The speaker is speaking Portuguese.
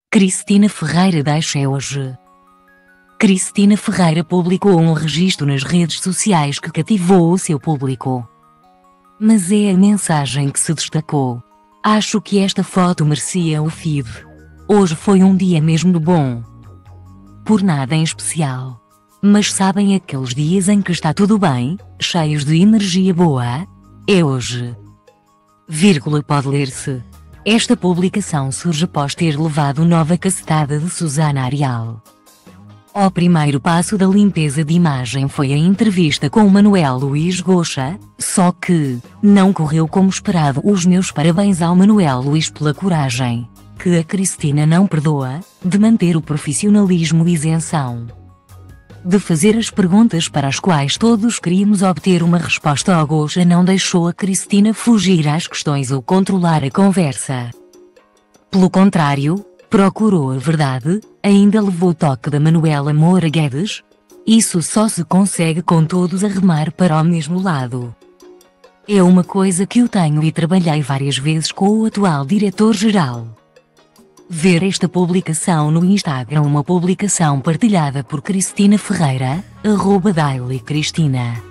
Cristina Ferreira deixa hoje. Cristina Ferreira publicou um registro nas redes sociais que cativou o seu público. Mas é a mensagem que se destacou. Acho que esta foto merecia o feed. Hoje foi um dia mesmo bom. Por nada em especial. Mas sabem aqueles dias em que está tudo bem, cheios de energia boa? É hoje. Pode ler-se. Esta publicação surge após ter levado nova cacetada de Susana Arial. O primeiro passo da limpeza de imagem foi a entrevista com Manuel Luís Goxa, só que não correu como esperado. Os meus parabéns ao Manuel Luís pela coragem, que a Cristina não perdoa, de manter o profissionalismo e isenção. De fazer as perguntas para as quais todos queríamos obter uma resposta. O Goxa não deixou a Cristina fugir às questões ou controlar a conversa. Pelo contrário, procurou a verdade, ainda levou o toque da Manuela Moura Guedes. Isso só se consegue com todos a remar para o mesmo lado. É uma coisa que eu tenho e trabalhei várias vezes com o atual diretor-geral. Ver esta publicação no Instagram, uma publicação partilhada por Cristina Ferreira, @dailycristina.